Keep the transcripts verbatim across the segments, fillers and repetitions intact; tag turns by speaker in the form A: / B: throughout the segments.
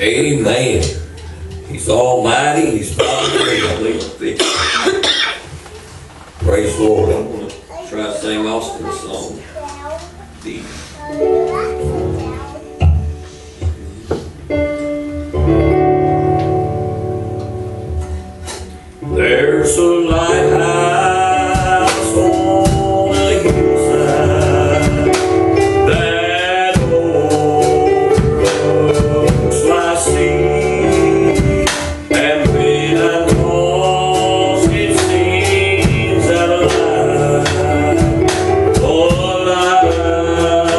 A: Amen. He's almighty, he's powerful. Praise the Lord. I'm going to try to sing Austin's song. The There's a lighthouse on a hillside that overlooks my sea, and when I cross it seems that a light, oh, a light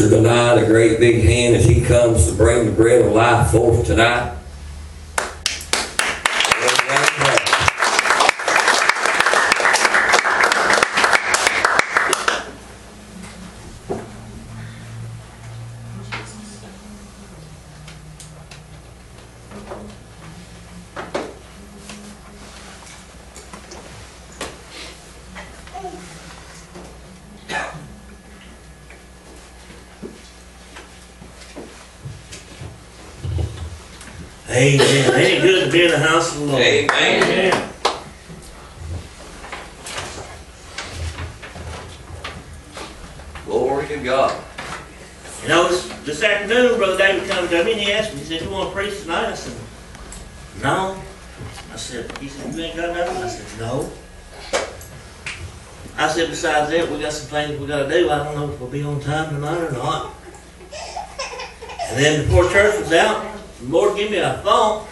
A: preacher tonight a great big hand as he comes to bring the bread of life forth tonight.
B: Amen. Ain't it good to be in the house of the Lord?
A: Amen.
B: Amen.
A: Glory to God.
B: You know, this, this afternoon, Brother David come to me and he asked me, he said, you want to preach tonight? I said, no. I said, he said, you ain't got nothing? I said, no. I said, besides that, we got some things we got to do. I don't know if we'll be on time tonight or not. And then before church was out, the Lord gave me a thought.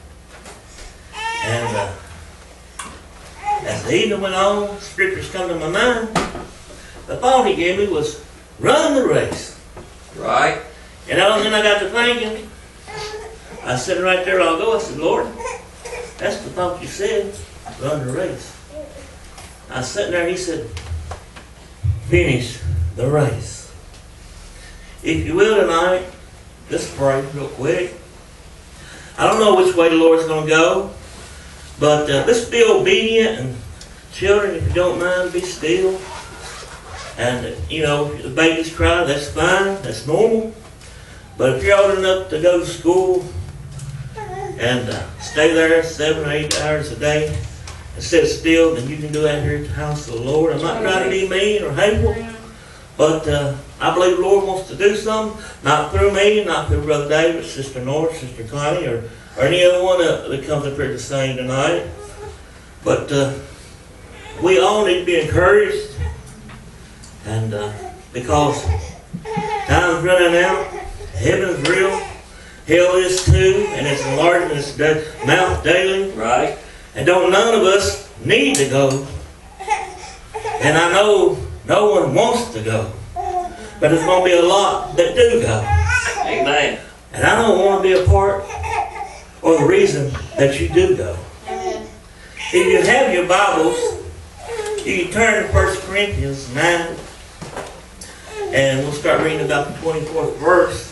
B: And uh, as the evening went on, scriptures come to my mind. The thought he gave me was, run the race.
A: Right.
B: And then I got to thinking, I was sitting right there, I'll go. I said, Lord, that's the thought you said, run the race. I was sitting there and he said, finish the race. If you will tonight, let's pray real quick. I don't know which way the Lord's going to go, but uh, let's be obedient. And children, if you don't mind, be still. And, uh, you know, if the babies cry, that's fine, that's normal. But if you're old enough to go to school and uh, stay there seven or eight hours a day and sit still, then you can do that here at the house of the Lord. I'm not trying to be mean or hateful, but uh, I believe the Lord wants to do something, not through me, not through Brother David, Sister Nora, Sister Connie, or, or any other one uh, that comes up here to sing tonight. But uh, we all need to be encouraged, and uh, because time's running out, heaven's real, hell is too, and it's enlarging its da- mouth daily.
A: Right.
B: And don't none of us need to go. And I know no one wants to go. But there's going to be a lot that do go.
A: Amen.
B: And I don't want to be a part or the reason that you do go. If you have your Bibles, you can turn to First Corinthians nine. And we'll start reading about the twenty-fourth verse.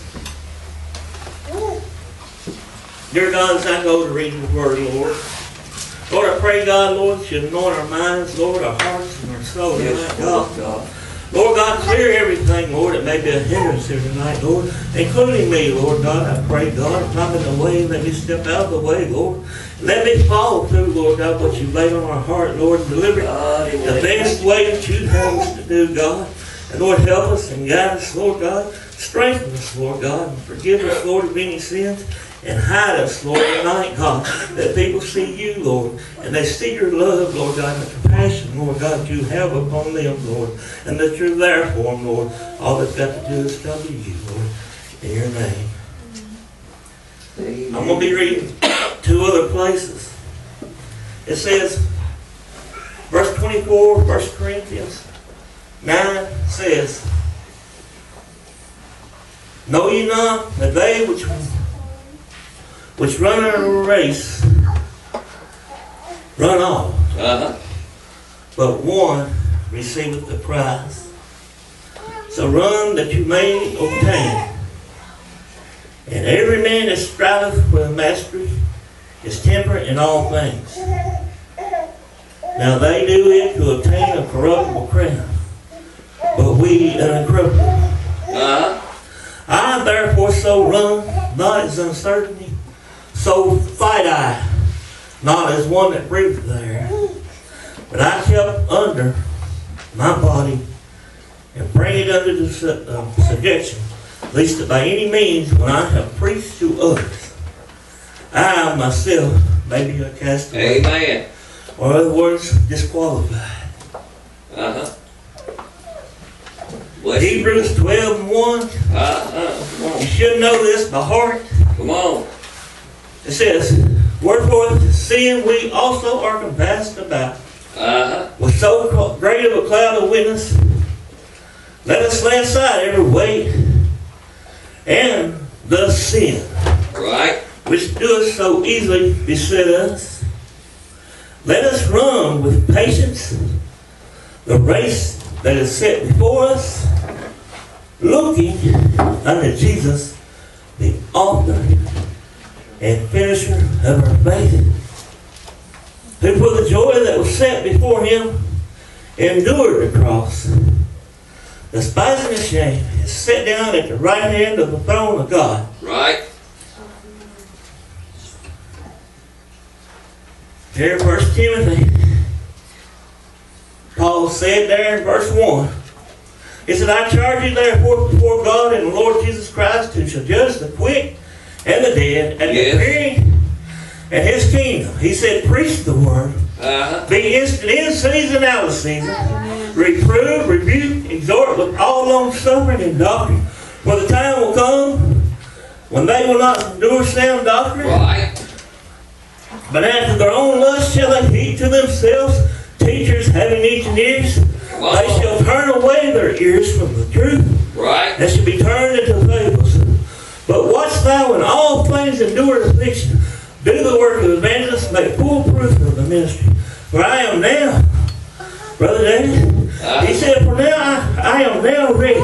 B: Dear God, as I go to read the Word, Lord, Lord, I pray, God, Lord, that you anoint our minds, Lord, our hearts and our souls
A: Yes,
B: tonight, God.
A: God.
B: Lord God, clear everything, Lord, that may be a hindrance here tonight, Lord, including me, Lord God. I pray, God, if I'm in the way, let me step out of the way, Lord. Let me follow through, Lord God, what you laid on our heart, Lord, and deliver it the best way that you have us to do, God. And Lord, help us and guide us, Lord God. Strengthen us, Lord God, and forgive us, Lord, of any sins. And hide us, Lord, tonight, God, that people see you, Lord, and they see your love, Lord God, and the compassion, Lord God, you have upon them, Lord, and that you're there for them, Lord. All they've got to do is come to you, Lord, in your name. Amen. I'm going to be reading two other places. It says, verse twenty-four, First Corinthians nine says, know ye not that they which which run a race run all,
A: Uh-huh.
B: but one receiveth the prize. So run that you may obtain. And every man that striveth for the mastery is temperate in all things. Now they do it to obtain a corruptible crown, but we an incorruptible.
A: Uh-huh.
B: I therefore so run, not as uncertainty, so fight I, not as one that breathes there, but I kept under my body and bring it under the su- uh, subjection, lest that by any means, when I have preached to others, I myself may be a castaway.
A: Amen.
B: Or in other words, disqualified.
A: Uh-huh.
B: Hebrews twelve and one.
A: Uh-huh. Come on.
B: You should know this by heart.
A: Come on.
B: It says, wherefore, seeing we also are compassed about
A: Uh-huh.
B: with so great of a cloud of witness, let us lay aside every weight and the sin,
A: Right.
B: which doeth so easily beset us. Let us run with patience the race that is set before us, looking unto Jesus, the author and finisher of our faith, who for the joy that was set before him endured the cross, despising the shame, is set down at the right hand of the throne of God.
A: Right.
B: Here in First Timothy, Paul said there in verse one, he said, I charge you therefore before God and the Lord Jesus Christ, who shall judge the quick and the dead at
A: Yes.
B: the appearing and his kingdom. He said, preach the word,
A: Uh-huh.
B: be instant in season, out of season, reprove, rebuke, exhort with all long suffering and doctrine. For the time will come when they will not endure sound doctrine,
A: Right.
B: but after their own lust shall they heap to themselves teachers having itching ears. They shall turn away their ears from the truth,
A: Right.
B: and shall be turned into fables. But watch thou in all things, endure affliction, do the work of evangelists, make full proof of the ministry. For I am now, Brother David, he said, for now I, I am now ready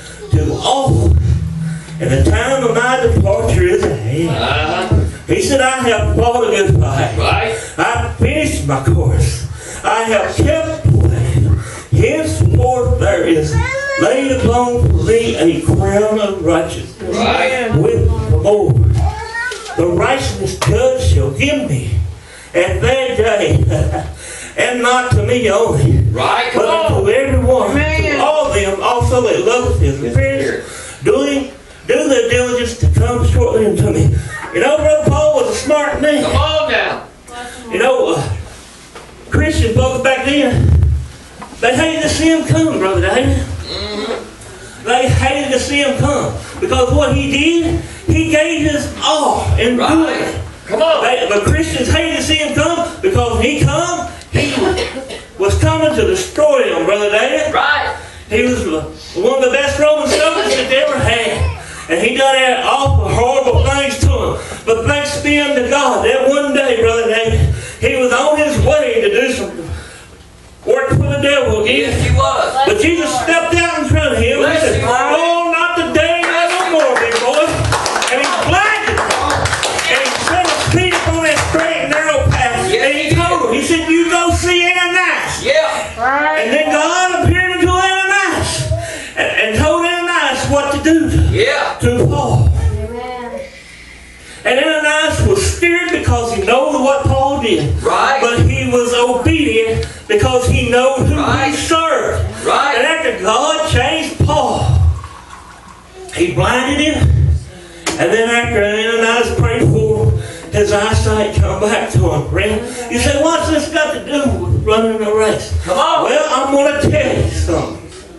B: to offer, and the time of my departure is at hand.
A: Uh-huh.
B: He said, I have fought a good fight.
A: Right.
B: I have finished my course. I have kept the way. Henceforth there is laid upon thee a crown of righteousness,
A: Right.
B: with the Lord. The righteousness judge shall give me at that day, and not to me only,
A: Right. Come
B: but
A: on.
B: to everyone, to all them also that love his appearance, doing do the diligence to come shortly unto me. You know, Brother Paul was a smart man.
A: Come on now.
B: You know, uh, Christian folks back then, they hated to see him come, Brother David.
A: Mm-hmm.
B: They hated to see him come. Because what he did, he gave his all and
A: Right.
B: doing it.
A: Come on.
B: They, the Christians hated to see him come because when he come, he was coming to destroy them, Brother David.
A: Right.
B: He was uh, one of the best Roman soldiers that they ever had. And he done that awful, horrible things to him. But thanks be unto God, that one day, Brother David, he was on his way to do some work for the devil again.
A: Yes, he was.
B: But Jesus stepped out in front of him and
A: Bless
B: said,
A: you, Lord.
B: oh, not today, not no more, big boy. And he blinded him. And he set his feet on that straight and narrow path.
A: Yes,
B: And he
A: he
B: told him, he said, you go see Ananias.
A: Yeah.
B: And then God appeared unto Ananias and, and told Ananias what to do
A: Yeah.
B: to Paul.
C: Amen.
B: And Ananias was scared because he knew what Paul did.
A: Right.
B: But he was obedient because he knew who
A: Right.
B: he served.
A: Right.
B: And after God changed Paul, he blinded him. And then after Ananias prayed for him, his eyesight come back to him. Friend, you say, what's this got to do with running a race?
A: Come on.
B: Well, I'm going to tell you something.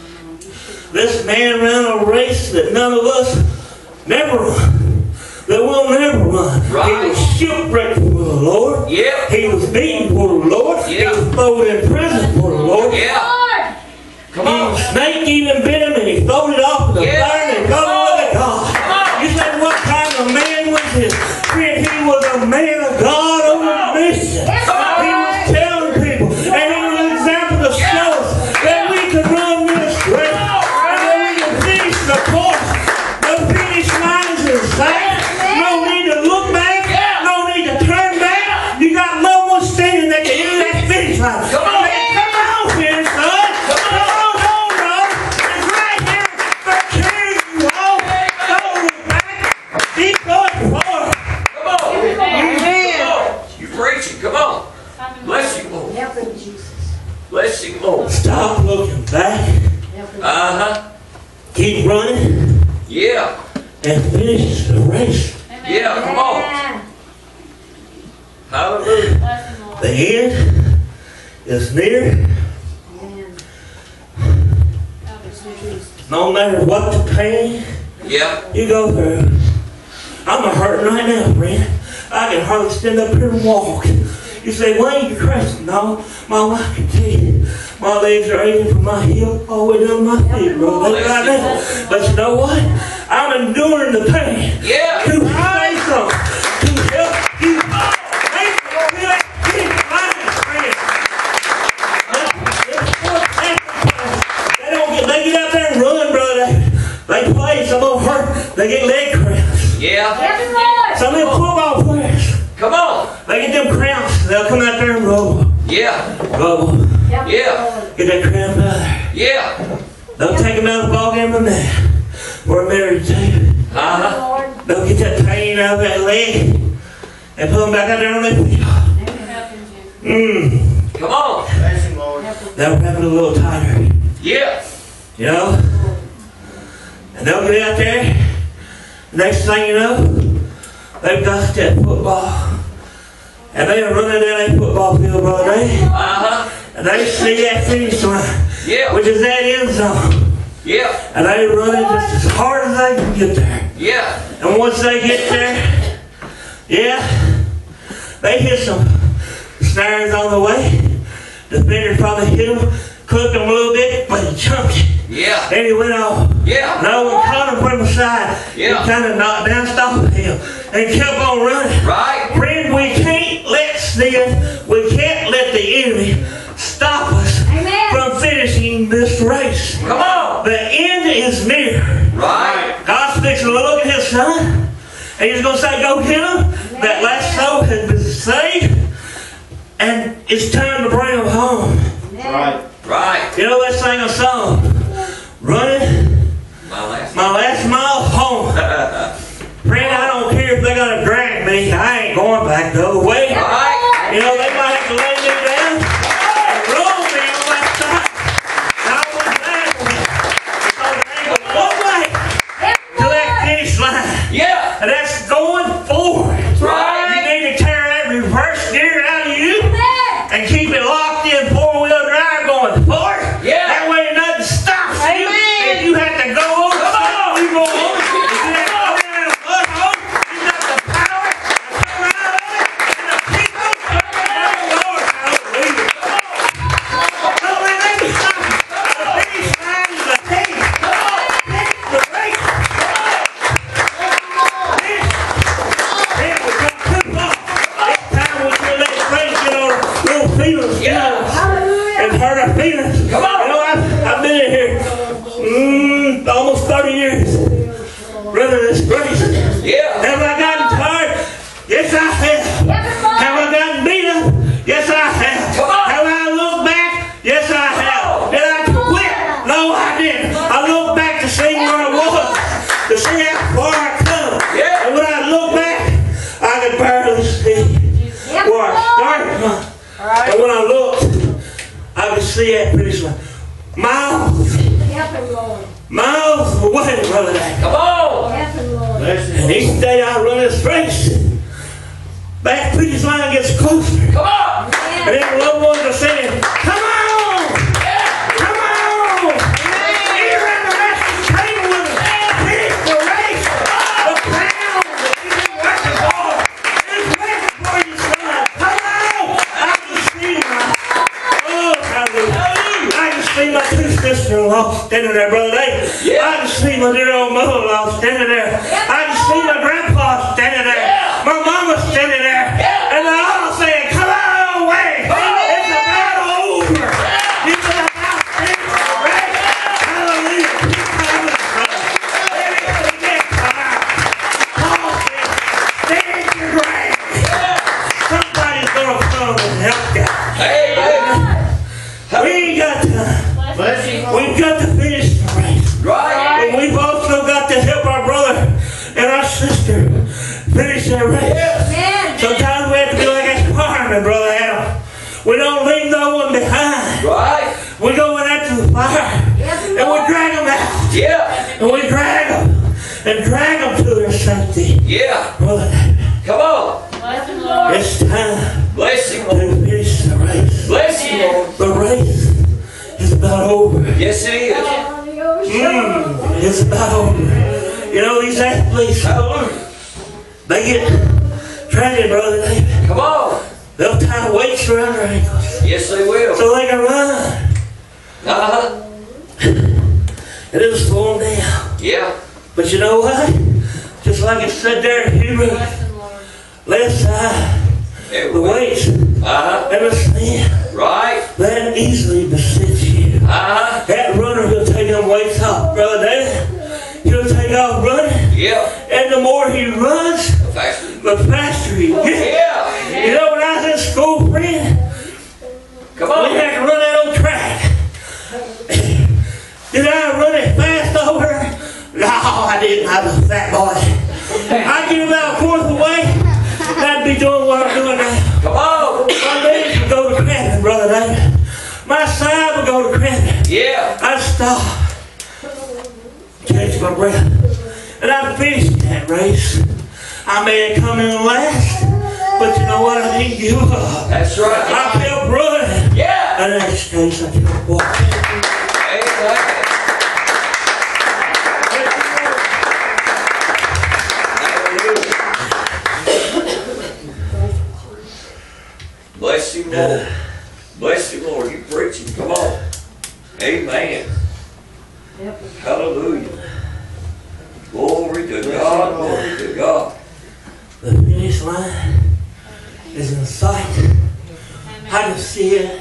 B: This man ran a race that none of us never run. That we'll never run.
A: Right.
B: He was shipwrecked for the Lord.
A: Yeah.
B: He was beaten for the Lord.
A: Yeah.
B: He was thrown in prison for the Lord.
A: Yeah. Come on.
B: The snake even bit him and he thrown it off in the
A: Yeah.
B: fire and
A: Come
B: got
A: on.
B: with God.
A: Come on.
B: You say, what kind of man was this? Friend, he was a man of God on a mission.
A: Come on.
B: He was telling people, and he was an example to show us that we can run this race. And that we can finish the course. The finish line is in sight. No need to look back. No need to turn back. You got loved ones standing at the end of that finish line.
A: Come on.
B: Come on, finish line. Come on, on, Lord. It's right here. They're cheering you on. Don't look back. Keep going forward.
A: Come on. Come on. You preaching. Come on. Bless you, Lord.
C: Help him, Jesus.
A: Bless you, Lord.
B: Stop looking back.
C: Help him.
A: Uh-huh.
B: Keep running
A: Yeah.
B: and finish the race.
A: Yeah. Come on.
C: Amen.
A: Hallelujah.
B: The end is near.
C: Amen.
B: No matter what the pain
A: Yeah.
B: you go through. I'm a hurting right now, friend. I can hardly stand up here and walk. You say, Wayne, you're crazy. No, my wife can tell you. My legs are aching from my heel all the way down to my feet, bro. That's right now. But you know what? I'm I'm enduring the pain.
D: Yeah.
B: To say something. To help you. Make you feel like getting fine, friend. They don't get, they get out there and run, brother. They, they play, some of them hurt. They get leg cramps.
D: Yeah.
C: Yes, Lord.
B: Some of them football players.
D: Come on.
B: They get them cramps. They'll come out there and roll.
D: Yeah.
B: Roll.
C: Yes,
D: Yeah.
C: Lord.
B: Get that cramp out there.
D: Yeah.
B: They'll take them out of the ball game with that. We're married to you.
D: Uh-huh.
C: Lord.
B: They'll get that pain out of that leg and put them back out there on their feet. Mmm.
D: Come on.
B: They'll wrap it a little tighter.
D: Yeah.
B: You know? And they'll get out there. Next thing you know, they've got that football. And they are running down that football field, brother. They,
D: Uh-huh.
B: and they see that finish line,
D: Yeah.
B: which is that end zone.
D: Yeah.
B: And they run it just as hard as they can get there.
D: Yeah.
B: And once they get there, yeah, they hit some snares on the way. The defender probably hit them, clipped them a little bit, but he jumped.
D: Yeah.
B: Then he went off.
D: Yeah.
B: No one caught him from the side.
D: Yeah.
B: He kind of knocked down, stopped him, and kept on running.
D: Right.
B: Friend, we can't let sin, we can't let the enemy stop us
C: Amen.
B: from finishing this race.
D: Come on.
B: The end is near.
D: Right.
B: God's fixing to look at his son, and he's going to say, go get him. That last soul has been saved, and it's time to bring him home.
C: Right.
D: Right.
B: You know, let's sing a song. Running
D: My last.
B: my last mile home. Friend, I don't care if they're going to drag me. I ain't going back the other way.
D: Right.
B: You know, they might have to lay me down and roll me on that side. And I wouldn't laugh at it. Because there ain't but one way to that finish line.
D: Yeah.
B: And that's going forward.
D: Right.
B: You need to tear that reverse gear out of you
C: Amen.
B: and keep it locked in four-wheel drive going forward.
D: Yeah.
B: That way nothing stops you.
C: Amen.
B: If you have to go over,
D: Come on.
B: you go over. If you have to go down a mud hole, you got the power to come out of it and the people are Lord. Hallelujah. Don't let me stop you. The finish line is a thing. Finish the race. Finish. Then we're going to put off. It's time we can let the race get on little feelings.
D: Yeah.
C: Hallelujah.
B: And hurt our feelings.
D: Come on.
B: You know, I've, I've been in here mm, almost thirty years running this race.
D: Yeah.
B: Have I gotten tired? Yes, I have.
C: Yes, Lord.
B: Have I gotten beat up? Yes, I have.
D: Come on.
B: Have I looked back? Yes, I have. Did I quit? No, I didn't. I looked back to see where I was, to see how far I come.
D: Yeah.
B: And when I look back, I could barely see
C: Yes,
B: where I
C: Lord.
B: started from. And when I looked, I could see that finish line. Miles,
C: Help him, Lord.
B: miles away, brother.
D: Come on.
C: Help him, Lord.
B: And each day I run this race, that finish line gets closer.
D: Come on.
B: And then the little ones are saying, come on! Come on! Get around the rest of the table with us. Finish the race. The crown that you've been working for is waiting for you, son. Come on! I can see my, oh, hallelujah. I can see my two sister-in-law standing there, brother Dave.
D: Yeah.
B: I can see my dear old mother-in-law standing there. I can see my grandpa standing there.
D: Yeah.
B: My mama standing there.
D: Yeah.
B: And they're all saying, come on away. It's about over. It's about finished the race. Hallelujah. Everybody get tired. Paul said, stand your ground. Somebody's going to come and help you.
D: Amen.
B: We ain't got time. We've got to finish the race.
D: Right.
B: And we've also got to help our brother and our sister finish their race.
C: Amen.
B: Sometimes we have to be like that fireman, Brother Adam. We don't leave no one behind.
D: Right.
B: We go in after the fire
C: Yes,
B: and we
C: Lord.
B: drag them out.
D: Yeah.
B: And we drag them and drag them to their safety.
D: Yeah.
B: Brother Adam,
D: Come on.
C: Bless him, Lord.
B: it's time
D: Bless you, Lord.
B: to finish the race.
D: Bless you, Lord.
B: The race is about over.
D: Yes, it is.
B: Mm, it's about over. You know, these athletes,
D: Hallelujah.
B: they get trained, Brother David.
D: Come on.
B: They'll tie weights around their ankles
D: Yes, they will.
B: so they can run.
D: Uh-huh.
B: And it'll slow them down.
D: Yeah.
B: But you know what? Just like it said there in Hebrew, lay aside the weights
A: Uh-huh.
B: and the sin
A: Right.
B: that easily besets you.
A: Uh-huh.
B: That runner will take them weights off, brother David. He'll take off running.
A: Yeah.
B: And the more he runs,
A: Faster.
B: the faster he gets.
A: Yeah.
B: You know, when I was in school, friend,
A: Come
B: we
A: on.
B: had to run that old track. Did I run it fast over? No, I didn't. I was a fat boy. I'd get about a fourth away, and I'd be doing what I'm doing now.
A: Come on.
B: My legs would go to cramping, brother David. My side would go to cramping.
A: Yeah.
B: I'd stop, catch my breath, and I'd finish that race. I may have come in last, but you know what? I didn't give up.
A: That's right.
B: I kept running.
A: Yeah.
B: And in that case, I kept walking.
A: Amen. Bless you, Lord. Bless you, Lord. You preaching. Come on. Amen. Hallelujah. Glory to God. Glory to God.
B: The finish line is in sight. I can see it.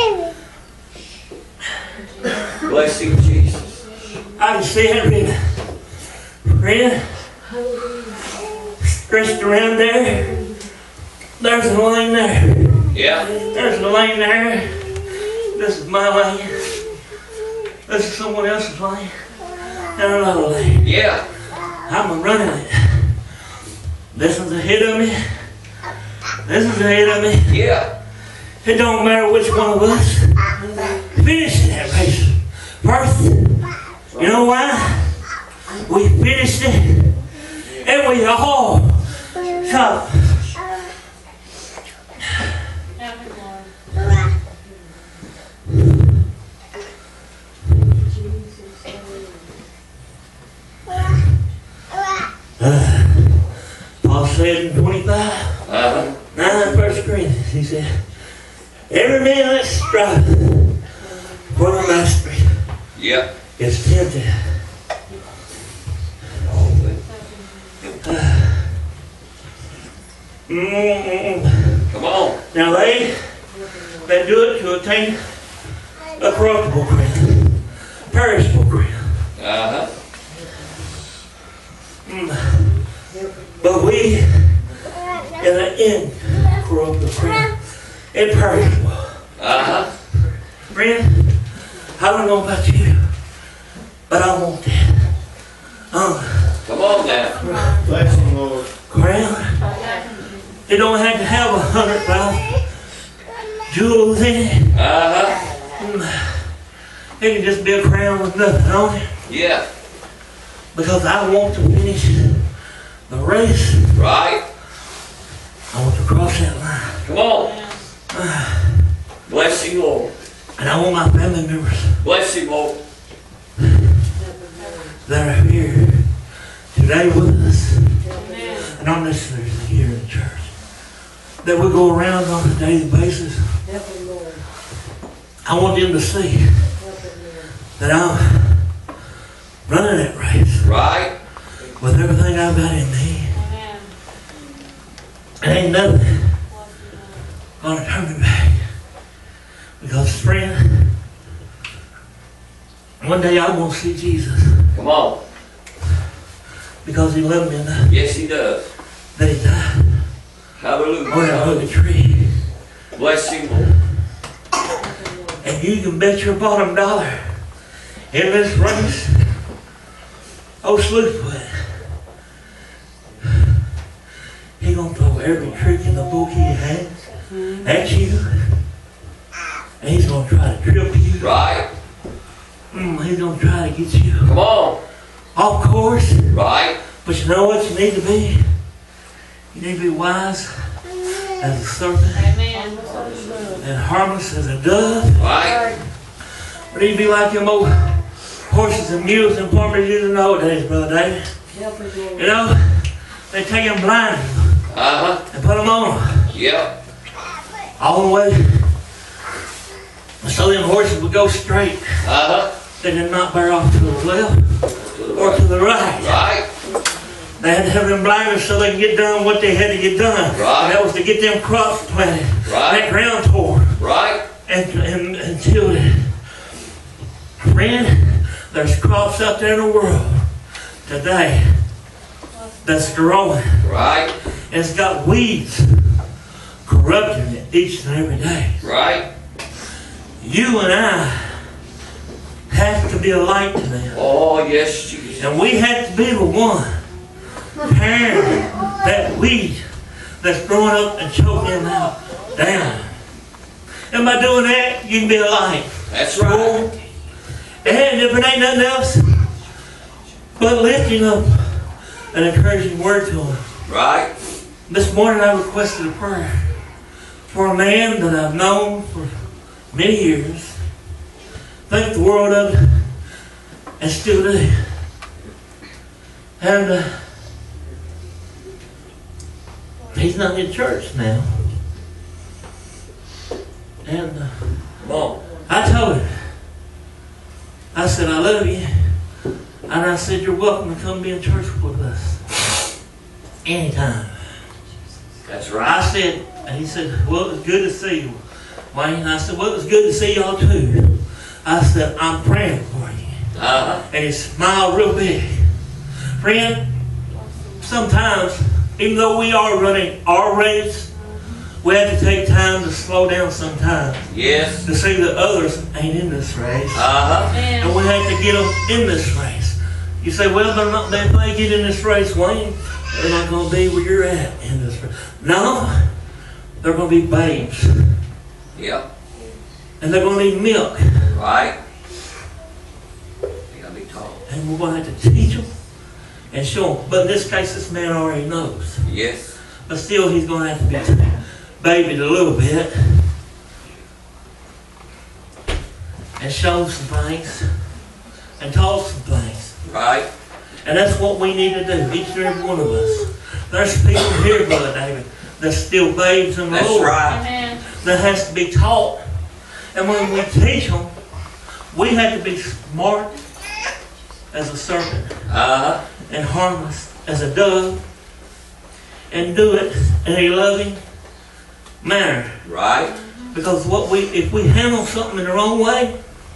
A: Bless you, Jesus.
B: I can see it written. Friend, stretched around there. There's a lane there.
A: Yeah.
B: There's a lane there. This is my lane. This is someone else's lane. And another lane.
A: Yeah.
B: I'm running it. This is ahead of me. This is ahead of me.
A: Yeah.
B: It don't matter which one of us finishes that race first. You know why? We finished it, and we all shot. Uh, Paul said in twenty-five,
A: Uh-huh.
B: nine First Corinthians, he said, every man that striveth for the mastery
A: Yeah.
B: is tempted. Mm-mm.
A: Come on.
B: Now they, they do it to attain a corruptible crown, perishable crown.
A: Uh-huh.
B: Mm. But we, in the incorruptible crown, imperishable.
A: Uh-huh.
B: Friend, I don't know about you, but I want that. Um,
A: Come on now.
E: Bless you, Lord.
B: crown. It don't have to have a hundred thousand jewels in it.
A: Uh-huh.
B: Mm. It can just be a crown with nothing on it.
A: Yeah.
B: Because I want to finish the race.
A: Right.
B: I want to cross that line.
A: Come on. Bless you, Lord.
B: And I want my family members
A: Bless you, Lord.
B: that are here today with us, and not necessarily here in church, that we go around on a daily basis. I want them to see that I'm running that race
A: Right.
B: with everything I've got in me. And ain't nothing gonna turn me back. Because, friend, one day I'm gonna see Jesus.
A: Come on.
B: Because he loved me enough
A: Yes, he does.
B: that he died
A: Hallelujah.
B: on that holy tree.
A: Bless you, Lord.
B: And you can bet your bottom dollar in this race, oh Sleuthwood, he gonna throw every trick in the book he has at you. And he's gonna try to trip you.
A: Right.
B: Mm, he's gonna try to get you
A: Come on.
B: off course.
A: Right.
B: But you know what you need to be? You need to be wise as a serpent and harmless as a dove.
A: Right.
B: Or you need to be like them old horses and mules and farmers used in the old days, Brother David. You know, they take them blind
A: Uh-huh.
B: and put them on
A: Yep.
B: all the way. So them horses would go straight.
A: Uh-huh.
B: They did not bear off to the left
A: To the
B: or
A: right.
B: to the right.
A: Right,
B: They had to have them blinders so they could get done what they had to get done.
A: Right.
B: And that was to get them crops planted,
A: Right.
B: that ground tore,
A: right,
B: and, and, and tilled it. Friend, there's crops out there in the world today that's growing.
A: right,
B: And it's got weeds corrupting it each and every day.
A: right.
B: You and I have to be a light to them.
A: Oh, yes, Jesus.
B: And we have to be the one paring that weed that's growing up and choking them out down. And by doing that, you can be a light.
A: That's right.
B: And if it ain't nothing else but lifting up an encouraging word to them.
A: Right,
B: This morning I requested a prayer for a man that I've known for many years, think the world of it, and still do. And uh, he's not in church now. And uh,
A: come on.
B: I told him, I said, I love you. And I said, you're welcome to come be in church with us anytime.
A: That's
B: I
A: right.
B: said, and he said, well, it was good to see you, Wayne. And I said, well, it was good to see y'all too. I said, I'm praying for you.
A: Uh-huh.
B: And he smiled real big. Friend, sometimes, even though we are running our race, we have to take time to slow down sometimes
A: Yes.
B: to see that others ain't in this race.
A: Uh-huh.
B: And we have to get them in this race. You say, well, they're not, if they get in this race, Wayne, they're not going to be where you're at in this race. No, they're going to be babes.
A: Yep.
B: And they're going to need milk.
A: Right. They gotta be taught.
B: And we're going to have to teach them and show them. But in this case, this man already knows.
A: Yes.
B: But still, he's going to have to be babied a little bit and show some things and taught some things.
A: Right.
B: And that's what we need to do, each and every one of us. There's people here, Brother David, that's still babes in the
A: That's
B: Lord.
A: right.
C: Amen.
B: That has to be taught. And when we teach them, we have to be smart as a serpent
A: Uh-huh.
B: and harmless as a dove and do it in a loving manner.
A: Right.
B: Because what we, if we handle something in the wrong way,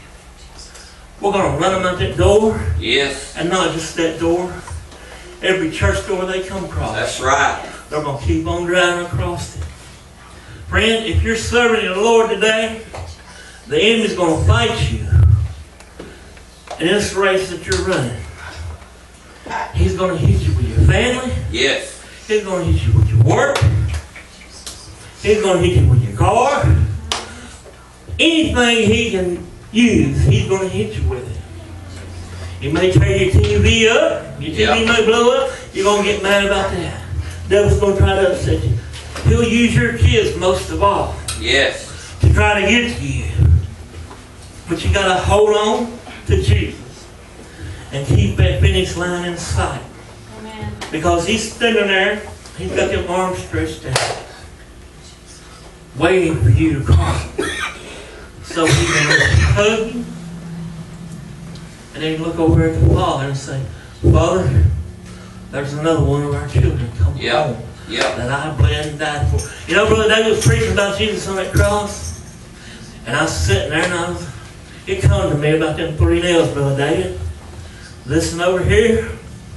B: we're going to run them out that door,
A: Yes.
B: and not just that door. Every church door they come across,
A: That's right.
B: they're going to keep on driving across it. Friend, if you're serving the Lord today, the enemy's going to fight you in this race that you're running. He's going to hit you with your family.
A: Yes.
B: He's going to hit you with your work. He's going to hit you with your car. Anything he can use, he's going to hit you with it. He may tear your T V up. Your T V
A: Yeah.
B: may blow up. You're going to get mad about that. The devil's going to try to upset you. He'll use your kids most of all
A: Yes.
B: to try to get to you. But you got to hold on to Jesus and keep that finish line in sight.
C: Amen.
B: Because he's standing there, he's got them arms stretched out, waiting for you to cross. So he can hug you, and then look over at the Father and say, Father, there's another one of our children come
A: Yep.
B: home
A: Yep.
B: that I bled and died for. You know, Brother David was preaching about Jesus on that cross, and I was sitting there, and I was, it come to me about them three nails, Brother David. Listen over here,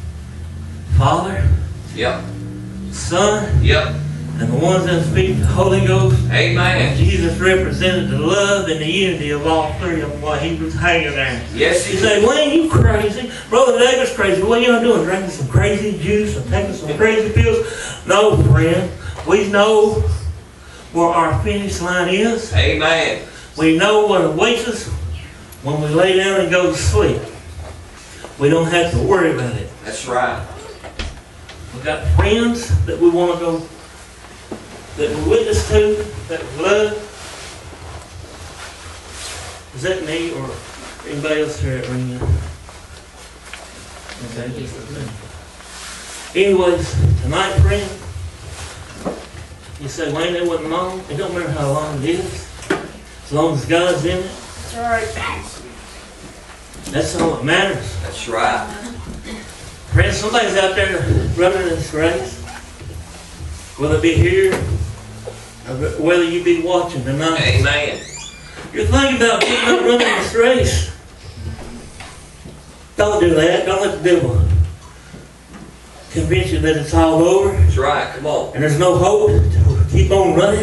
B: Father,
A: Yep.
B: Son,
A: Yep.
B: and the ones that speak the Holy Ghost.
A: Amen.
B: Jesus represented the love and the unity of all three of them while he was hanging there.
A: Yes,
B: You
A: he
B: say, Wayne, you crazy. Brother David's crazy. What are y'all doing? Drinking some crazy juice and taking some crazy pills? No, friend. We know where our finish line is.
A: Amen.
B: We know what awaits us when we lay down and go to sleep. We don't have to worry about it.
A: That's right.
B: We've got friends that we want to go, that we witness to, that we love. Is that me or anybody else here at Ring? Okay, just me. Anyways, tonight, friend, you say, Wayne, that wasn't long. It don't matter how long it is. As long as God's in it,
C: That's right.
B: that's all that matters.
A: That's right.
B: Friends, somebody's out there running this race. Whether it be here, or whether you be watching tonight.
A: Amen.
B: You're thinking about getting up running this race. Don't do that. Don't let the devil convince you that it's all over.
A: That's right. Come on.
B: And there's no hope to keep on running.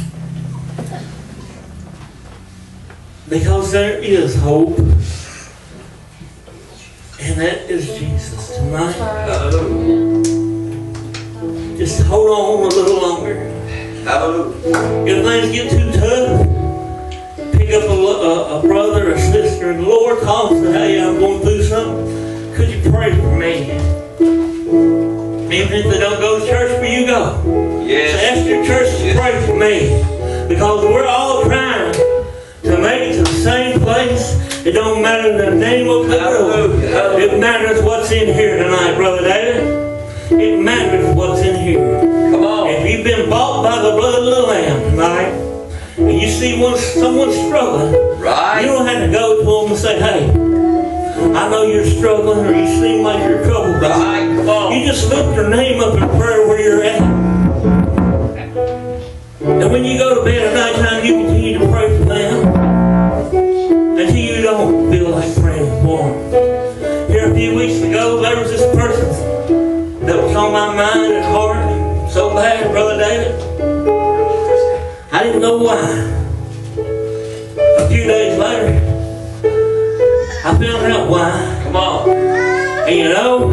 B: Because there is hope. And that is Jesus tonight.
A: Hallelujah.
B: Just hold on a little longer.
A: Hallelujah.
B: If things get too tough, pick up a, a, a brother or sister in the Lord, call and say, hey, I'm going through something. Could you pray for me? Even if they don't go to church where you go.
A: Yes.
B: So ask your church to
A: Yes.
B: pray for me. Because we're all trying to make it to the same place. It don't matter the name of the road. It matters what's in here tonight, Brother David. It matters what's in here.
A: Come on.
B: If you've been bought by the blood of the Lamb tonight, and you see one, someone struggling,
A: Right.
B: you don't have to go to them and say, hey, I know you're struggling, or you seem like you're troubled.
A: Right. Come on.
B: You just lift their name up in prayer where you're at. And when you go to bed at night time, you continue to pray for them until you don't feel like praying for them. Here a few weeks ago, there was this person that was on my mind and heart so bad, Brother David. I didn't know why. A few days later, I found out why.
A: Come on.
B: And you know,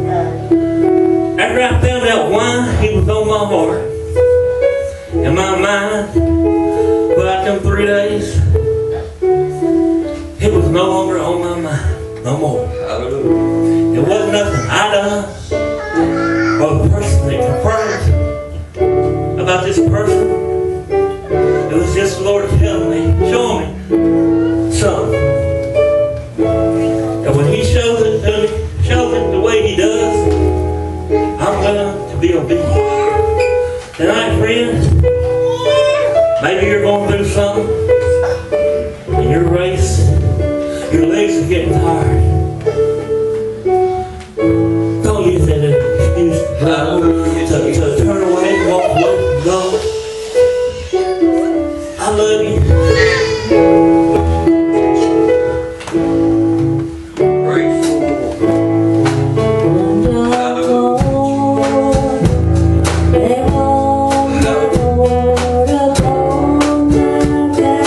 B: after I found out why he was on my heart and my mind, for about them three days, it was no longer on my mind, no more.
A: Hallelujah.
B: It wasn't nothing I done, or the person that confirmed about this person. It was just the Lord telling me, showing me something. And when He shows it to me, shows it the way He does, I'm willing to be obedient. Tonight, friends, maybe you're going through something in your race. Your legs are getting tired. Don't use that as an excuse to, to, to turn away and walk away from God. I love you.
A: Praise the Lord. Hallelujah.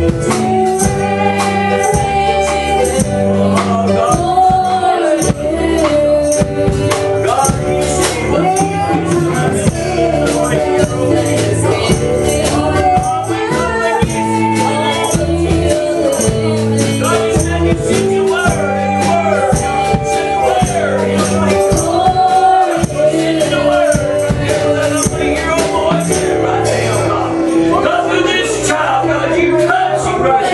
A: Right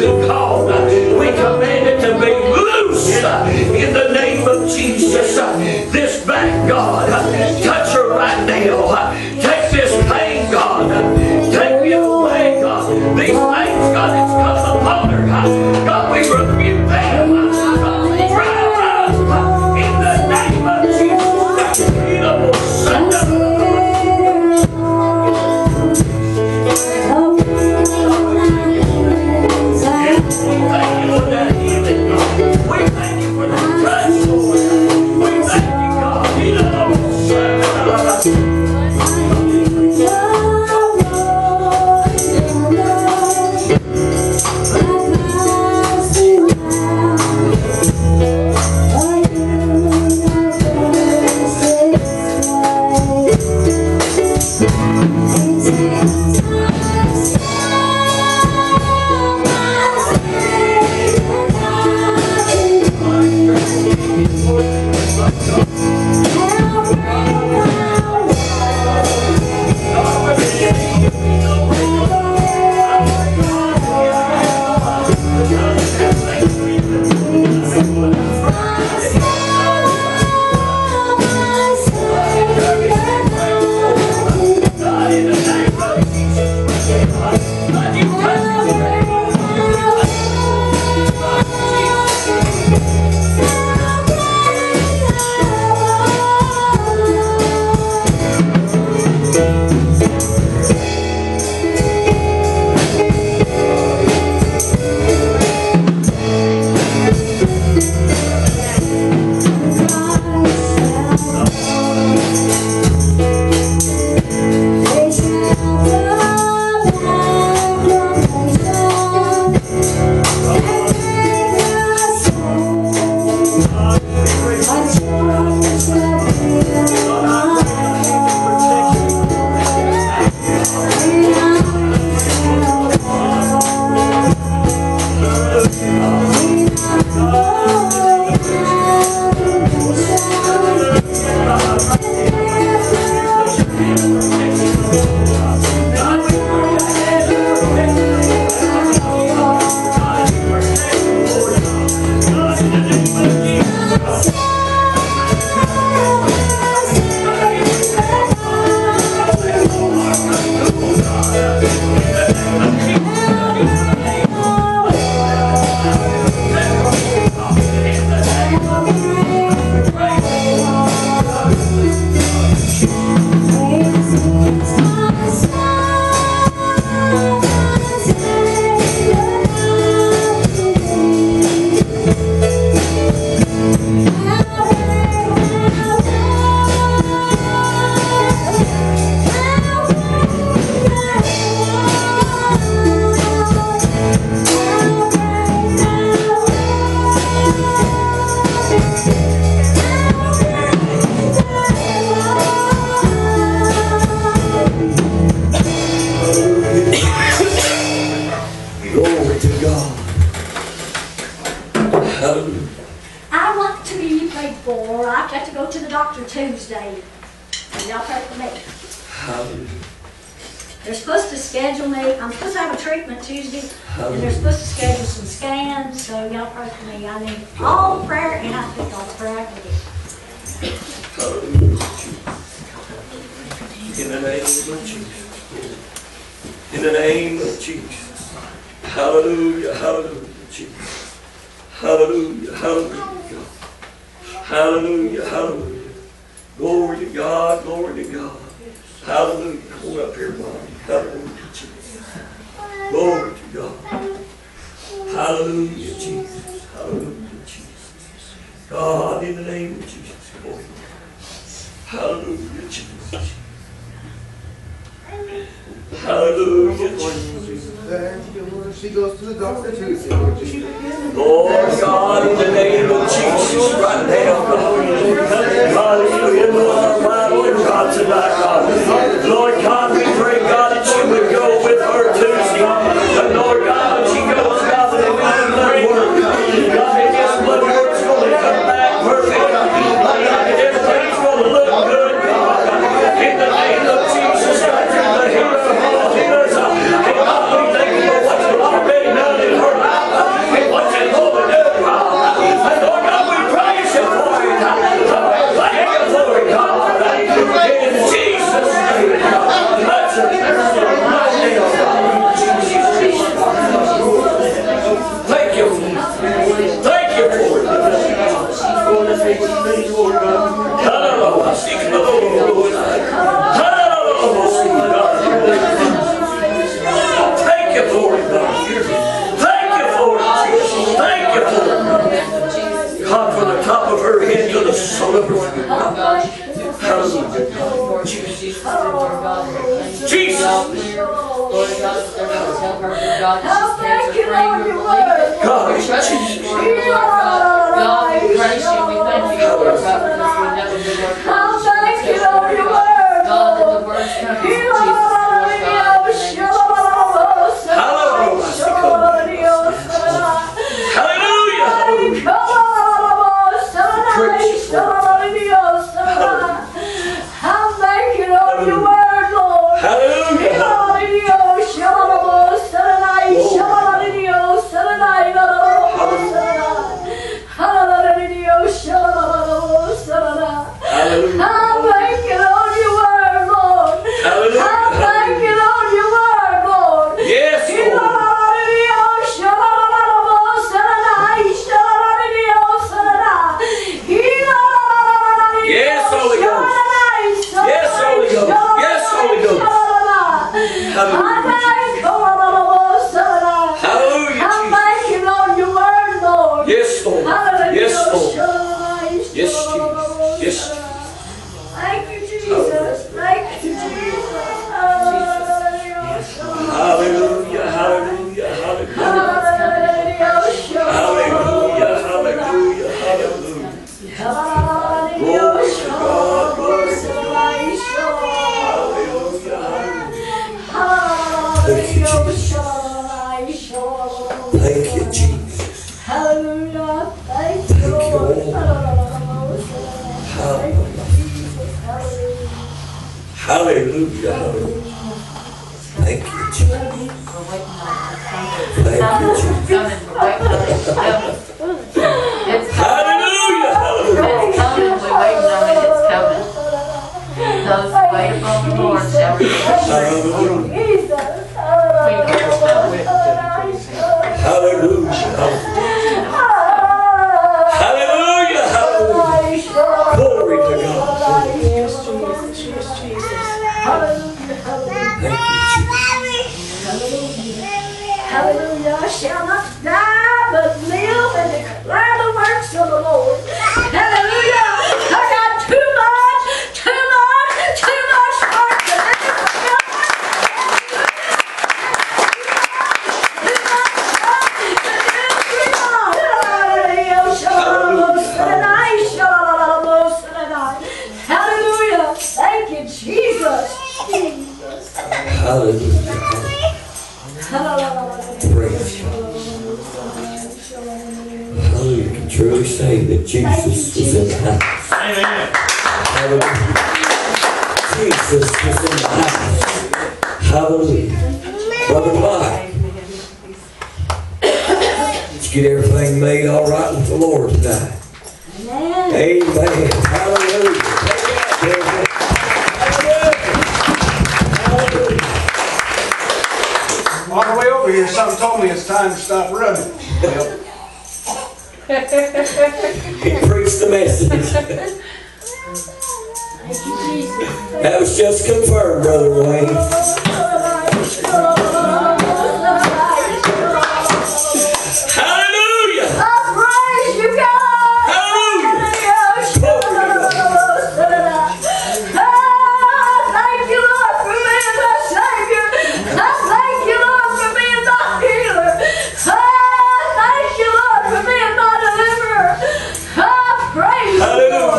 A: been called. We command it to be loose in the name of Jesus. This back, God, touch her right now. Take this pain, God. Take it away, God. These things, God, that's come upon her. God, we rebuke them. God, we drive us in the name of Jesus. You know, thank you for that healing, God. We thank you for that touch, Lord. We thank you, God. You know,
C: I want to be prayed for. I've got to go to the doctor Tuesday. And y'all pray for me. They're supposed to schedule me. I'm supposed to have a treatment Tuesday. And they're supposed to schedule some scans. So y'all pray for me. I need all the prayer, and I think all the prayer I can get.
A: In the name of Jesus. In the name of Jesus. Hallelujah, hallelujah, Jesus. Hallelujah, hallelujah. Hallelujah, hallelujah. Glory to God, glory to God. Hallelujah. Come on up here, Mom. Hallelujah, Jesus. Glory to God. Hallelujah, Jesus. Hallelujah, Jesus. God, in the name of Jesus. Glory. Hallelujah, Jesus. Hallelujah, Jesus.
E: She goes to the doctor Tuesday, Lord Jesus.
A: Lord God, in the name of Jesus, right now, God. Hallelujah, Lord, Lord God, tonight, God. Lord God, we pray, God, that you would go with her Tuesday. And Lord God, when she goes, God, that it will blood work. God, that this blood work's going to come back perfect. God, that everything's going to look good, God. In the name of Jesus, God, you're the healer of all healers. And God, we thank you for what's already done in her life. Jesus.
F: Lord God, if they're not tell her, Lord God, that she's cancer free, we believe it.
A: God,
F: We're trusting you for it, Lord God. God, we praise you, we thank you, Lord God, because we know the Lord God is your Lord God. God, that the words come from Jesus, Lord God, in the name of Jesus.
A: Hallelujah.
C: I'm making on your word, Lord.
A: Hallelujah.
C: I'm making on your word, Lord.
A: Hallelujah.
C: I'm making on your word, Lord.
A: Yes, Lord. Yes, Holy Ghost. Yes, Holy Ghost. Yes, Holy Ghost. Hallelujah. Hallelujah,
C: I'm
A: Jesus.
C: making on your word, Lord.
A: Yes, Lord. Yes, Lord.
C: Yes,
A: Yes, Jesus. Yes, Jesus.
C: Thank you, Jesus. Thank you, Jesus.
A: Hallelujah. Hallelujah. Hallelujah. Hallelujah. Hallelujah. Hallelujah. Glory to God. Glory to God. Hallelujah. Thank you, Jesus.
C: Hallelujah. Thank you, Lord.
A: Hallelujah. Hallelujah. Thank you, Jesus. Thank you, Jesus. Hallelujah. Hallelujah.
F: It's coming, we're waiting on it, it's coming. Those who wait upon the Lord shall receive strength. We know it's coming.
A: Hallelujah. Hallelujah. Hallelujah. Glory to God.
C: Yes, Jesus. Yes, Jesus. Hallelujah. Hallelujah. Hallelujah. I shall not die, but live and declare the works of the Lord. Hallelujah. I got too much, too much, too much work to do. Hallelujah. Thank you, Jesus. Jesus.
A: Hallelujah. Praise God. Hallelujah. You can truly say that Jesus was in the house.
B: Amen.
A: Hallelujah. Jesus was in the house. Hallelujah. Brother Mike, did you get everything made all right with the Lord tonight?
C: Amen.
A: Amen. Hallelujah. Hallelujah.
E: On the way over here, something told me it's time to stop running. Well,
A: He preached the message. That was just confirmed, Brother Wayne. Hallelujah!
C: I praise you, God.
A: Hallelujah! Glory to God.
C: Ah, thank you, Lord, for being my Savior. I thank you, Lord, for being my healer. Ah, thank you, Lord, for being my deliverer. I praise you, Lord.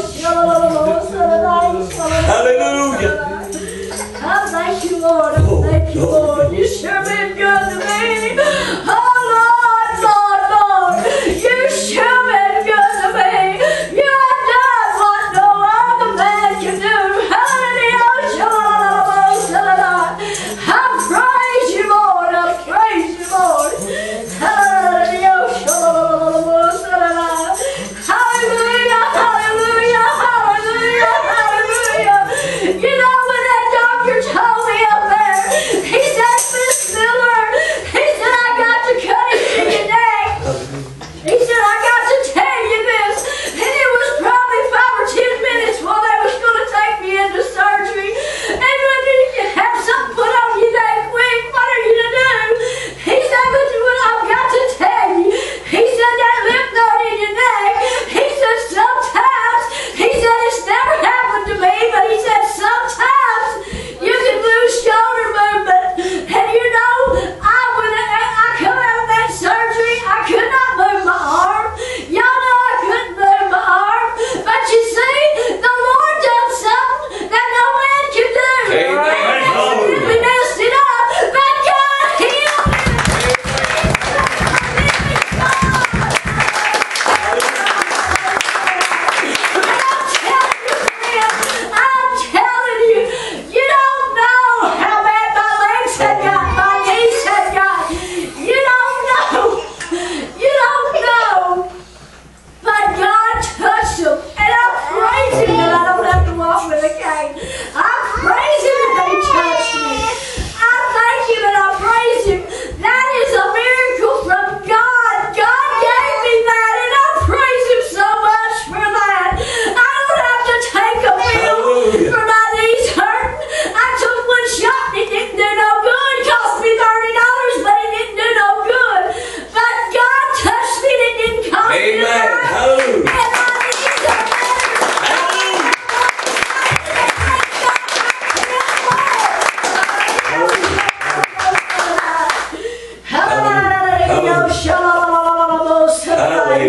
A: Hallelujah!
C: I thank you, Lord. I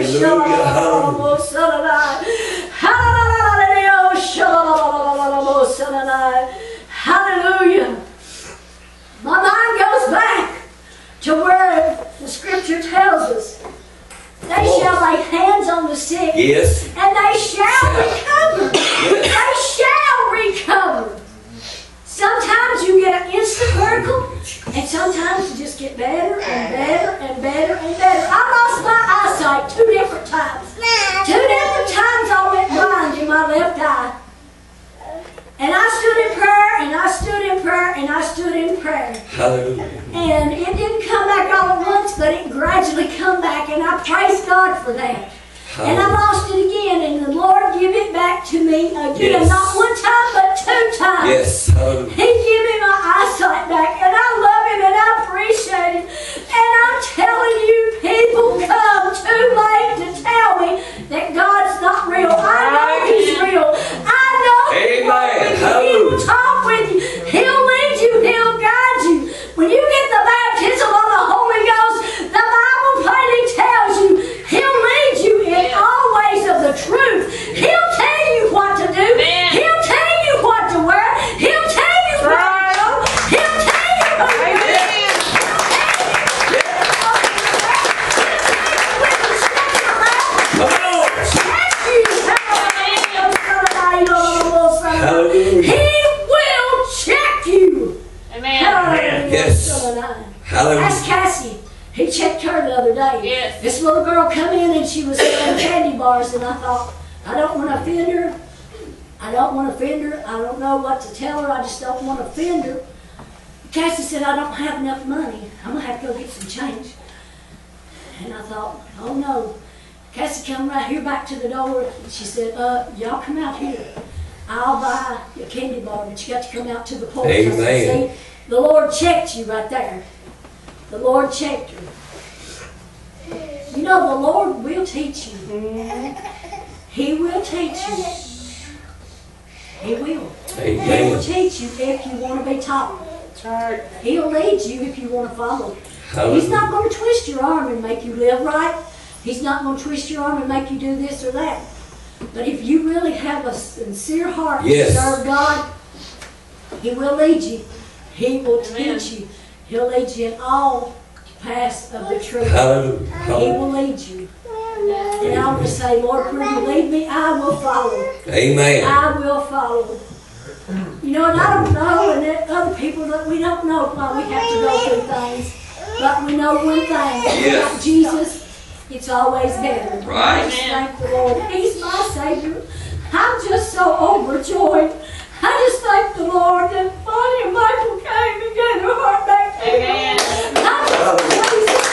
C: Hallelujah. My mind goes back to where the scripture tells us they shall lay hands on the sick,
A: Yes.
C: and they shall recover. They shall recover. Sometimes you get an instant miracle, and sometimes you just get better and better and better and better. I lost my eyesight two different times. Two different times I went blind in my left eye. And I stood in prayer, and I stood in prayer, and I stood in prayer.
A: Hallelujah.
C: And it didn't come back all at once, but it gradually come back, and I praise God for that. And I lost it again, and the Lord gave it back to me again,
A: Yes.
C: not one time, but two times.
A: Yes. Hallelujah.
C: He gave me my eyesight back, and I love Him, and I appreciate Him. And I'm telling you, people come too late to tell me that God's not real. I know He's real. I know He
A: Amen.
C: He will talk with you. He'll lead you. He'll guide you. When you get the baptism of the Holy Ghost, the Bible plainly tells you He'll lead you in all ways of the truth. He'll tell you what to do. He'll tell you what to wear. He'll tell you where to go. He'll tell you who to be.
A: Hallelujah.
C: He will check you.
F: Amen.
A: Yes. Hallelujah.
C: Ask Cassie. He checked her the other day.
F: Yes.
C: This little girl come in and she was selling candy bars, and I thought, I don't want to offend her. I don't want to offend her. I don't know what to tell her. I just don't want to offend her. Cassie said, I don't have enough money. I'm going to have to go get some change. And I thought, oh no. Cassie come right here back to the door, and she said, uh, y'all come out here. I'll buy a candy bar, but you got to come out to the porch. I said,
A: Amen.
C: see, the Lord checked you right there. The Lord checked her. You know, the Lord will teach you. He will teach you. He will. He will
A: Amen.
C: teach you if you want to be taught. He'll lead you if you want to follow. He's
A: Hallelujah.
C: not going to twist your arm and make you live right. He's not going to twist your arm and make you do this or that. But if you really have a sincere heart
A: Yes.
C: to serve God, He will lead you. He will
F: Amen.
C: teach you. He'll lead you in all paths of the truth.
A: Hallelujah.
C: He
A: Hallelujah.
C: will lead you. And I will say, Lord, where you lead me, I will follow.
A: Amen.
C: I will follow. You know, and I don't know, and there are other people that we don't know why we have to go through things. But we know one thing,
A: Yes.
C: about Jesus, it's always better.
A: Right.
C: I just thank the Lord. He's my Savior. I'm just so overjoyed. I just thank the Lord that Bonnie and Michael came and gave their heart back to me.
F: Amen.
C: I'm just praising God.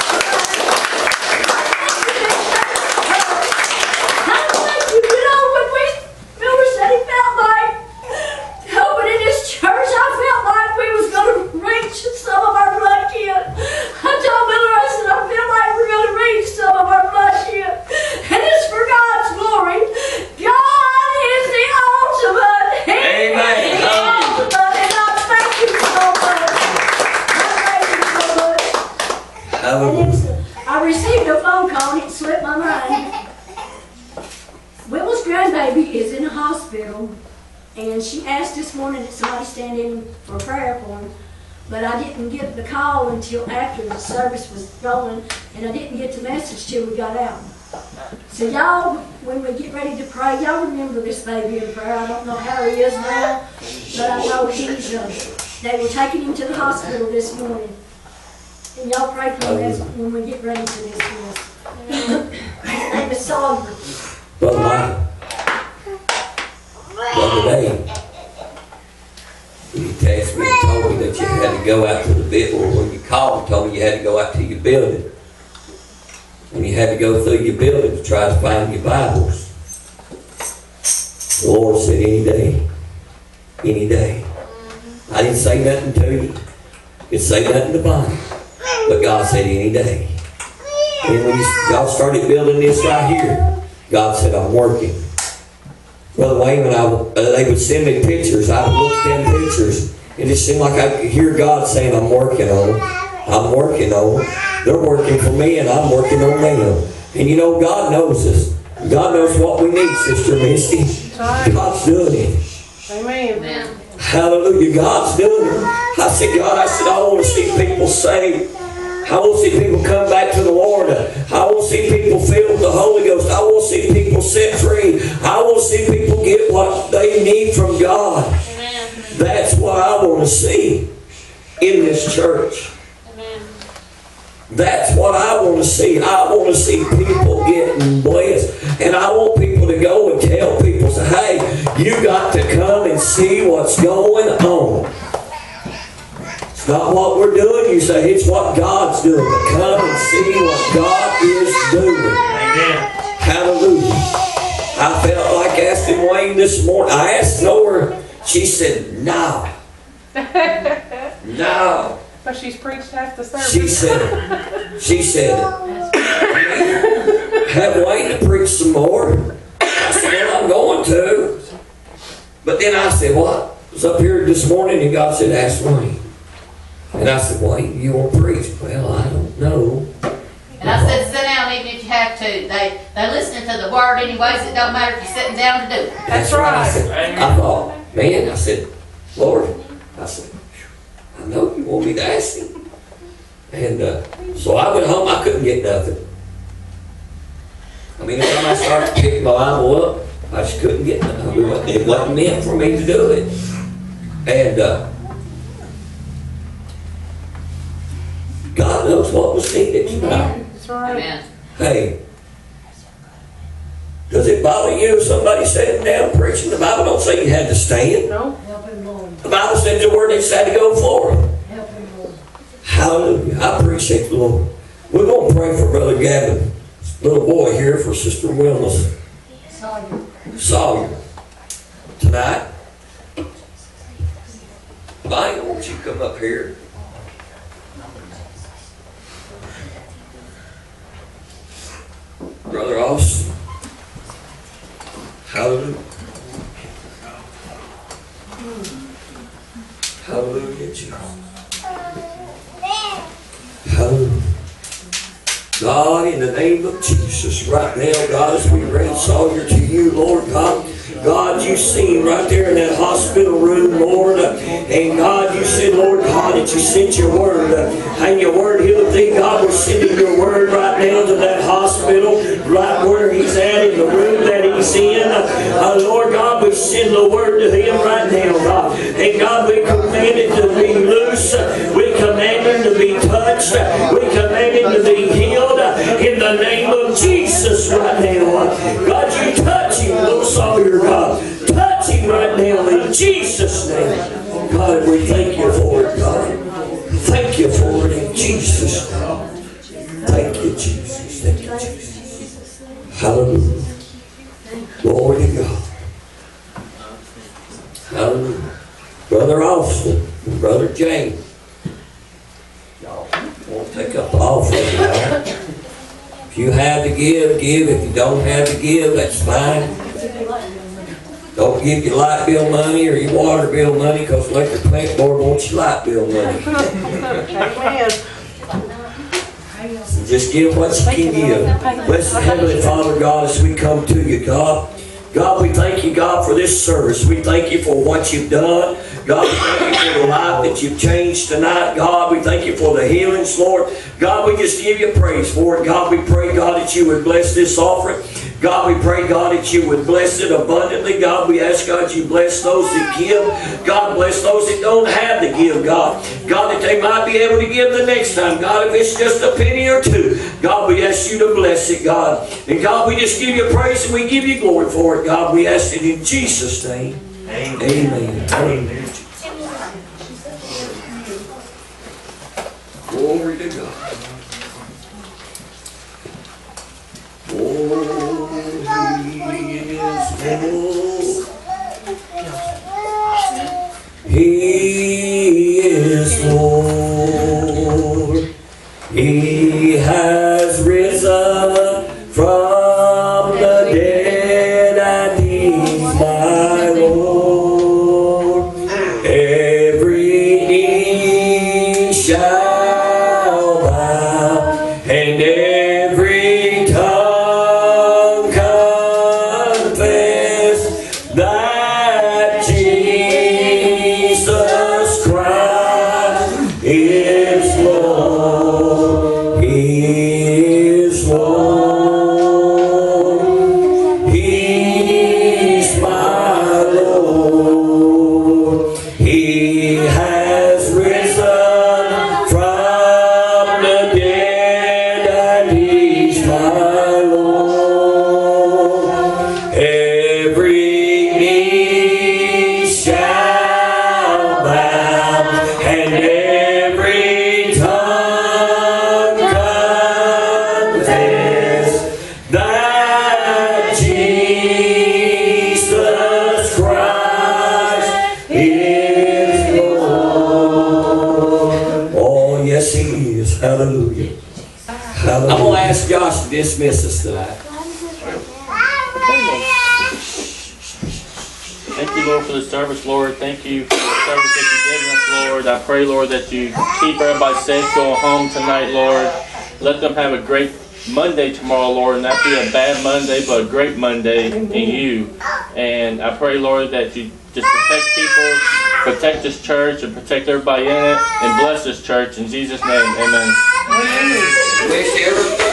C: I thank you. You know, when we, Miller said he felt like helping in his church, I felt like we was going to reach some of our blood kin. I told Miller, I said, I feel like we're going to reach some of our blood kin. And it's for God's glory. God is the ultimate. He
A: Amen.
C: is the ultimate. And I thank you so much. I thank you so much. And
A: Hallelujah.
C: it's, I received a phone call and it slipped my mind. Will's grandbaby is in the hospital, and she asked this morning that somebody stand in for prayer for him, but I didn't get the call until after the service was going, and I didn't get the message till we got out. So y'all, when we get ready to pray, y'all remember this baby in prayer. I don't know how he is now, but I know he's, uh, they were taking him to the hospital this morning. And y'all pray for him as, when we get ready to dismiss. His name is Saundra.
A: Brother Mike, the other day, you texted me and told me that you had to go out to the building, or when you called and told me you had to go out to your building. And you had to go through your building to try to find your Bibles. The Lord said, any day, any day. I didn't say nothing to you. Didn't say nothing to Bonnie. But God said, any day. And when you, y'all started building this right here, God said, I'm working. Brother Wayne, when I, uh, they would send me pictures, I would look at them pictures, and it seemed like I could hear God saying, I'm working on them. I'm working on them. They're working for me, and I'm working on them. And you know, God knows us. God knows what we need, Sister Misty. God's doing it.
D: Amen.
F: Amen.
A: Hallelujah. God's doing it. I said, God, I said, I want to see people saved. I want to see people come back to the Lord. I want to see people filled with the Holy Ghost. I want to see people set free. I want to see people get what they need from God.
F: Amen.
A: That's what I want to see in this church.
F: Amen.
A: That's what I want to see. I want to see people getting blessed. And I want people to go and tell people, say, hey, you got to come and see what's going on. It's not what we're doing, you say, it's what God's doing. But come and see what God is doing.
B: Amen.
A: Hallelujah. I felt like asking Wayne this morning. I asked Nora. She said, no. No.
D: But she's preached half the service.
A: She said, she said, have Wayne to preach some more. I said, well, I'm going to. But then I said, what? I was up here this morning and God said, ask Wayne. And I said, Wayne, you want to preach? Well, I don't know.
F: And I said, sit down even if you have to. They, they're listening to the word anyways. It don't matter if you're sitting down to do it.
A: That's right. I, said, I thought, man, I said, Lord, I said, I know you want me to ask him. And uh, so I went home, I couldn't get nothing. I mean, every time I started to pick my Bible up, I just couldn't get nothing. It wasn't meant for me to do it. And uh, God knows what was needed tonight.
D: That's right.
F: Amen.
A: Hey, does it bother you if somebody standing down preaching? The Bible don't say you had to stand.
D: No.
C: Help him, Lord.
A: The Bible says the word they just had to go for it.
C: Help him, Lord.
A: Hallelujah. I appreciate the Lord. We're going to pray for Brother Gavin, little boy here, for Sister Wilma's
C: Sawyer.
A: Sawyer tonight. Mike, won't you come up here? Brother Austin. Hallelujah. Hallelujah, Jesus. Hallelujah. God, in the name of Jesus, right now, God, as we raise Sawyer to you, Lord God, God, you seen right there in that hospital room, Lord, uh, and God, you said, Lord God, that you sent your word, uh, and your word healed thee. God, we're sending your word right now to that hospital, right where he's at, in the room that he's in. Uh, Lord God, we send the word to him right now, God. And God, we command it to be loose. We command him to be touched. We command him to be healed in the name of Jesus right now. God, you touch him, little Sawyer, God. Touch him right now in Jesus' name. God, we thank you for it, God. Thank you for it in Jesus' name. Thank you, Jesus. Thank you, Jesus. Hallelujah. Glory to God. Hallelujah. Brother Austin and Brother James. Y'all won't take up the offering now. If you have to give, give. If you don't have to give, that's fine. Don't give your light bill money or your water bill money, because electric plant board wants your light bill money.
D: Amen.
A: Just give what you can give. Blessed Heavenly Father, God, as we come to you, God. God, we thank you, God, for this service. We thank you for what you've done. God, we thank you for the life that you've changed tonight. God, we thank you for the healings, Lord. God, we just give you praise for it. God, we pray, God, that you would bless this offering. God, we pray, God, that you would bless it abundantly. God, we ask, God, you bless those that give. God, bless those that don't have to give, God. God, that they might be able to give the next time. God, if it's just a penny or two, God, we ask you to bless it, God. And God, we just give you praise and we give you glory for it, God. We ask it in Jesus' name. Amen. Amen. Amen. Glory to God. Oh, He is Lord. He has risen from the dead, and He's my Lord. Every knee shall bow, and every tongue is Lord. He's my Lord. He has risen from the dead, and He's my Lord. Every knee shall bow, and every tongue confess that Jesus Christ is Lord. Oh, yes, He is. Hallelujah. Hallelujah. I'm going to ask Josh to dismiss us tonight.
G: Thank you, Lord, for the service, Lord. Thank you for the service that you've given us, Lord. I pray, Lord, that you keep everybody safe going home tonight, Lord. Let them have a great Monday tomorrow, Lord, and not be a bad Monday, but a great Monday in you. And I pray, Lord, that you just protect people, protect this church, and protect everybody in it, and bless this church. In Jesus' name, amen.
A: Wish everybody